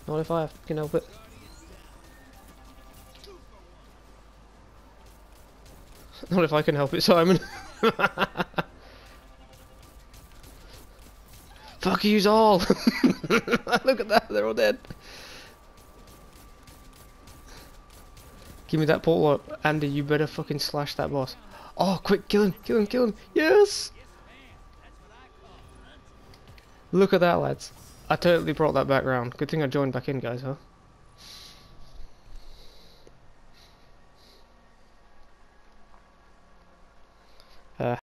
Not if I can help it. Not if I can help it, Simon. Fuck yous all! Look at that, they're all dead. Give me that portal up. Andy, you better fucking slash that boss. Oh, quick, kill him, kill him, kill him. Yes! Look at that, lads. I totally brought that back round. Good thing I joined back in, guys, huh?